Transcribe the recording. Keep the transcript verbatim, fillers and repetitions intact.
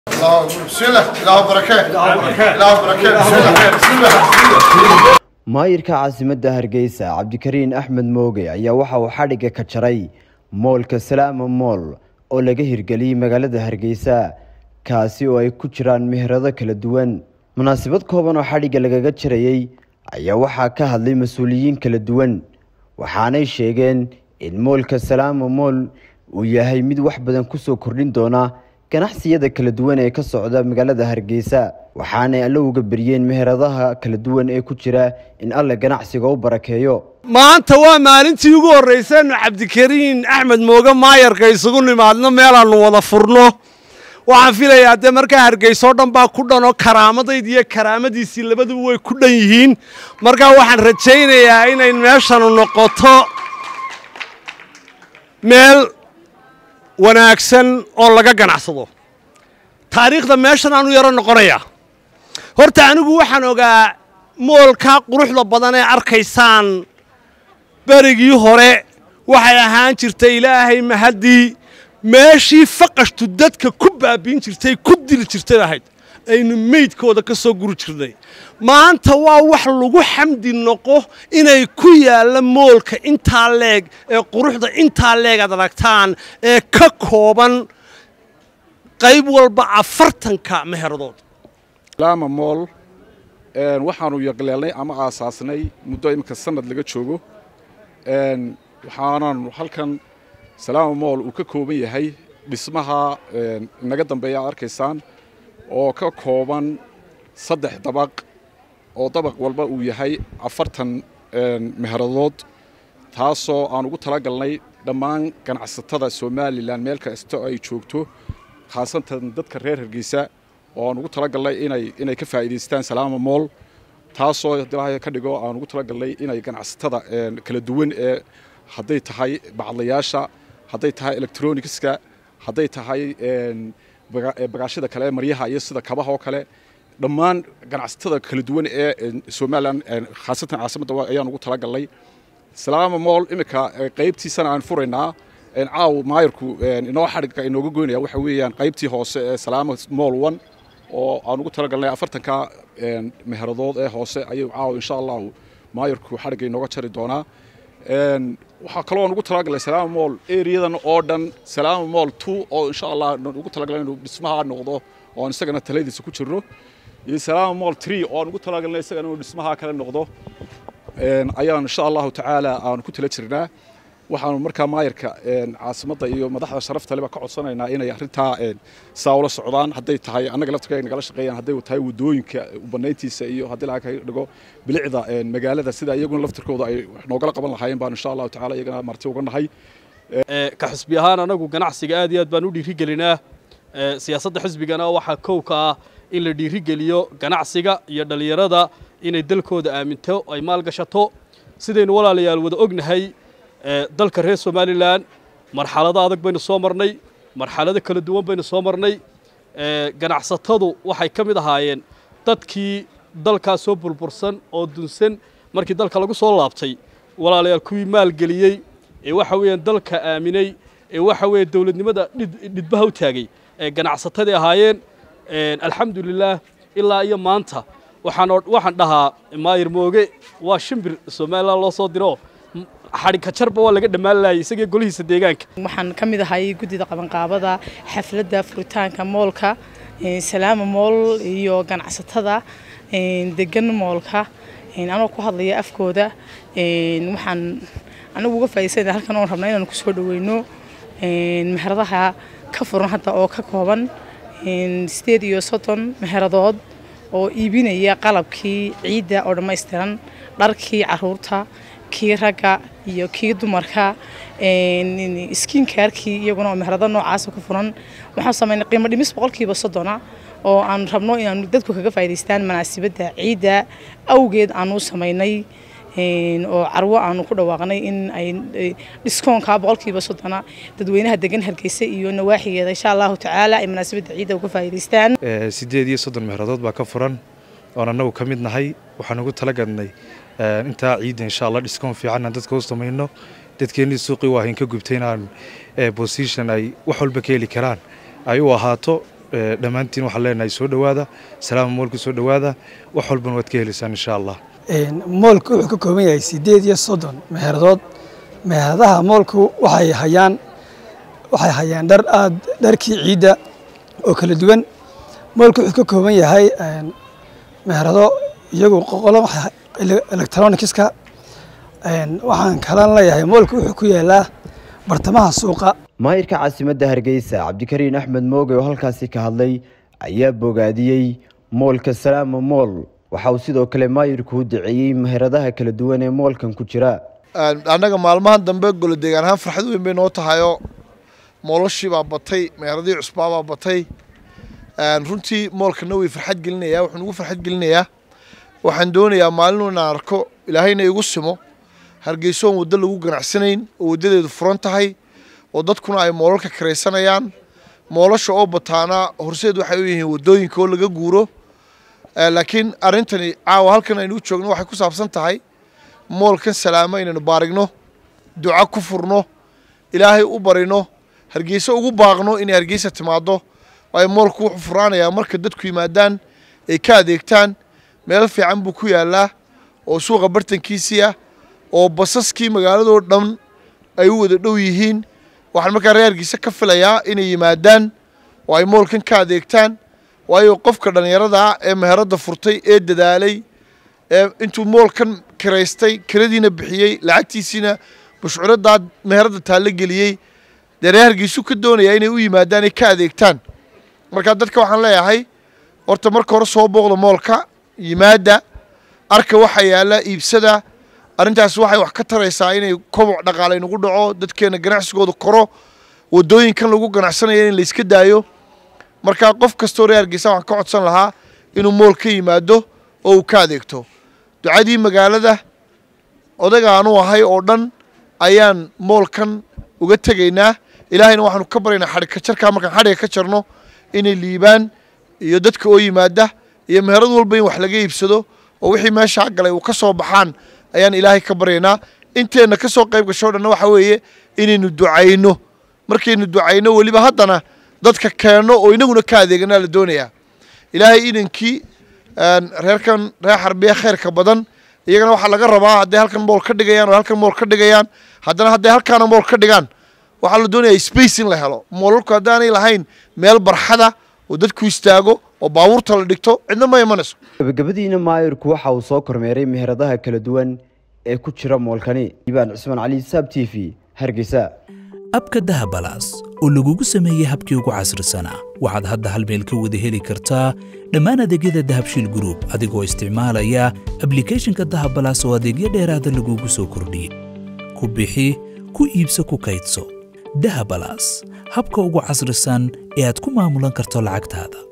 بسم الله الله بركة الله بركة بسم الله بسم الله maayirka caasimadda Hargeysa Cabdikariin Axmed Mooge ayaa waxa uu xadhiga ka jaray moolka Salaama Mool oo laga hirgeliyay magaalada Hargeysa kaasi oo ay ku jiraan meherado kala duwan munaasabad kooban oo xadhiga lagaga jirayay ayaa waxa ka hadlay mas'uuliyiin kala duwan waxaanay sheegeen in moolka Salaama Mool uu yahay mid wax badan ku soo kordhin doona ganacsiyada kala duwan ee ka socda magaalada Hargeysa waxaana alla uga bariyeen meheradaha kala duwan ee ku jira in alla ganacsiga u barakeeyo maanta waa maalintii ugu horeysay Cabdikariin Axmed Mooge maayarka isugu nimaadno meel aan wada furno waxaan filayaa de marka Hargeysa oo dhan baa ku dhano karaamadeed iyo karaamadiisii labaduba way ku dhan yihiin marka waxaan rajaynayaa inay meeshan noqoto meel wanaagsan oo laga ganacsado taariikhda meeshan aanu yaro noqonaya horta anigu waxaan ogaa moolka quruxda badan ee arkaysaan barigii hore waxay ahaan jirtay ilaahay mahadii meeshii faqashtu dadka ku baabiin jirtay ku dil jirtay ahayd aynu meydkooda ka soo guri jirnay maanta waa wax lagu xamdi noqo inay ku yaala moolka inta leeg ee quruxda inta leeg aad aragtaan ee ka kooban qayb walba afartanka meheradood Salaama Mool een waxaanu yaqleelnay ama aasaasnay muddo imka sanad laga joogo een waxaanan halkan Salaama Mool uu ka kooban yahay dhismaha een naga dambeeya arkaysaan oo ka kooban saddex dabaq oo dabaq walba uu yahay afartan een meheradood taasoo aan ugu talagalnay dhammaan ganacsatada Soomaaliland meel kasta ay joogto khaasatan dadka reer Hargeysa oo aan ugu talagalnay inay inay ka faa'iideystaan Salaama Mool taasoo ilaahay ka dhigo aan ugu talagalnay inay ganacsatada een kala duwan ee haday tahay bacdayaasha haday tahay electronicska haday tahay een bagaashada kale maryaha iyo sida kabaha oo kale dhammaan ganacsatada kala duwan ee Soomaaliland khaasatan caasimadda ayaan ugu talagalnay Salaama Mool imika qaybtiisana aan furaynaa een caaw maayirku inoo xadhiga inooga goynaya waxa weeyaan qaybtii hoose ee Salaama Mool one oo aan ugu talagalnay afartanka een meheradood ee hoose ayuu caaw insha Allah maayirku xadhiga inooga jari doonaa een waxa kale oo ugu talagalay Salaama Mool areadan oo dhan Salaama Mool two oo insha Allah ugu talagalay inuu dhismaha noqdo oo isagana taladiisa ku jirno iyo Salaama Mool three oo ugu talagalay isagana inuu dhismaha kale noqdo een ayaan insha Allah taala aan ku tala jirnaa waxaanu markaa maayirka een caasimadda iyo madaxda sharafta leh ka codsanaynaa inay arintaa een saawlo socdaan haday tahay anaga laftigeena nagala shaqeeyaan haday tahay wadooyinka u banayntiisa iyo hadii la dhigo bilicda een magaalada sida iyaguna laftirkooda ay wax noogala qaban lahaayeen baan insha Allah taala iyagana marti uga nahay ee ka xisbi ahaan anagu ganacsiga aad iyo aad baan u dhiirigelinaa ee siyaasadda xisbigana waxa kowka ah in la dhiirigeliyo ganacsiga iyo dhalinyarada inay dalkooda aaminto ay maal gashato sidaynu walaalayaal wada ognahay ee dalka reer Soomaaliland marxalado adag baynu soo marnay marxalado kala duwan baynu soo marnay ee ganacsatadu waxay ka mid ahaayeen dadkii dalka soo burbursan oo dunsan markii dalka lagu soo laabtay walaalayaal kuwii maal geliyay ee waxa weeyaan dalka aaminay ee waxa weey dawladnimada dhidbaha u taagay ee ganacsatadii ahaayeen ee alxamdulillah ilaa iyo maanta waxaan waxaan dhahaa maayir Mooge waa shimbir Soomaaliland loo soo diro xariga jarba waa laga dhamaalayay isaga golihiisa deegaanka waxaan kamid ahay gudida qaban qaabada xafladda furitaanka moolka Salaama Mool iyo ganacsatada degan moolka anoo ku hadlaya afkooda waxaan anagu uga faa'iideysanahay halkan oo rabnaa inaan ku soo dhaweyno meheradaha ka furan hadda oo ka kooban sideed iyo soddon meheradood oo iibinaya qalabkii ciida oo dhameystiran dharkii caruurta kii raga iyo kii dumarka een skin care-kii iyaguna meherado noocaas ku furan waxaan sameynay qiimo dhimis boqolkiiba soddon oo aan rabno inaan dadku kaga faa'iideystaan munaasabadda ciida awgeed aanu sameynay een oo carwo aanu ku dhawaaqnay in ay discoonka boqolkiiba soddon dadweynaha degan Hargeysa iyo nawaaxigeeda insha Allah taala ay munaasabadda ciida uga faa'iideystaan ee sideed iyo soddon meheradood baa ka furan oo anagu kamid nahay waxaan ugu talagalnay inta ciida insha Allah discoon fiican dadka u sameeyno dadkeenii suuqi waa in ka gubtay inaan position ay wax walba ka heli karaan ay u ahaato dhammaantiin waxaan leenahay soo dhawaada salaama moolka soo dhawaada wax walban waad ka helaysaan insha Allah moolku wuxuu ka kooban yahay sideed iyo soddon meherdood meheradaha moolku waxay hayaan waxay hayaan dhar aad dharkii ciida oo kala duwan moolku wuxuu ka kooban yahay meherado iyagu qolo electronicska waxaan kala leeyahay moolku wuxuu ku yaalaa bartamaha suuqa maayirka caasimadda Hargeysa Cabdikariin Axmed Mooge oo halkaasi ka hadlay ayaa bogaadiyay moolka Salaama Mool waxa uu sidoo kale maayirku u duceeyay meheradaha kala duwan ee moolkan ku jira anaga maalmahan dambe golo deegaan ahaan farxad weyn bay noo tahayo moolashii baa batay meheradii cusbaa baa batay runtii moolkana way farxad gelinayaa wuxuu ugu farxad gelinayaa waxaan doonayaa maalin inaan arko ilaahayna igu simo Hargeysa waddo lagu ganacsanayn oo wadadeedu furan tahay oo dadkuna ay moolalka kareysanayaan moolasha oo bataana horseed waxay u yihiin wadooyinka oo laga guuro laakiin arintani caawa halkan aynu joogno waxay ku saabsan tahay moolkan Salaama inaynu baarigno duco ku furno ilaahay u barino Hargeysa ugu baaqno in Hargeysa timaado ay moolku wuxuu furaanayaa marka dadku yimaadaan ay ka adeegtaan meel fiican buu ku yaalaa oo suuqa bartankiisa oo basaskii magaalada oo dhan ay u wada dhow yihiin waxaan markaa reer Hargeysa ka filayaa inay yimaadaan oo ay moolkan ka adeegtaan waayo qofka dhalinyarada ee meherada furtay ee dadaalay ee intuu moolkan kireystay kiradiina bixiyay lacagtiisina bushcurada meherada taala geliyay reer Hargeysa ka doonaya inay u yimaadaan ay ka adeegtaan marka dadka waxaan leeyahay horta marka hore soo booqdo moolka yimaada arka waxa yaala iibsada arintaas waxay wax ka taraysaa inay koboc dhaqaale nagu dhaco dadkeena ganacsigooda koro wadooyinkan lagu ganacsanayo in la iska daayo marka qof kastoo reer Hargeysa waxaan ka codsan lahaa inuu mool ka yimaado oo uu ka adeegto ducadii magaalada odaga aanu ahay oo dhan ayaan moolkan uga tagaynaa ilaahayna waxaanu ka baryaynaa xadhig ka jarka markaan xadhig ka jarno inay liibaan iyo dadka oo yimaada iyo meherad walba in wax laga iibsado oo wixii meesha galay uu ka soo baxaan ayaan ilaahay ka baryaynaa inteena ka soo qayb gasho dhan waxa weeye inaynu ducayno markaynu ducayno waliba haddana dadka keeno oo inaguna ka adeegana la doonayaa ilaahay idankii reerkan reer Harbiya khayrka badan iyagana waxa laga rabaa haddii halkan mool ka dhigayaan oo halkan mool ka dhigayaan haddana haddii halkan mool ka dhigaan waxa la doonayaa space in la helo moolalku haddaanay lahayn meel barxada oo dadku istaago oo baabuurta la dhigto cidna ma imanayso gabagabadiina maayirku waxa uu soo kormeeray meheradaha kala duwan ee ku jira moolkani Ibaan Cusman Cali Sab T V Hargeysa abka dahabalaas oo lagugu sameeyay habkii ugu casrisanaa waxaad hadda hal meel ka wada heli kartaa dhammaan adeegyada Dahabshiil Group adigoo isticmaalaya applicationka dahabalaas oo adeegyo dheeraad ah lagugu soo kordhiyay ku bixi ku iibso ku kaydso dahabalaas habka ugu casrisan ee aad ku maamulan karto lacagtaada.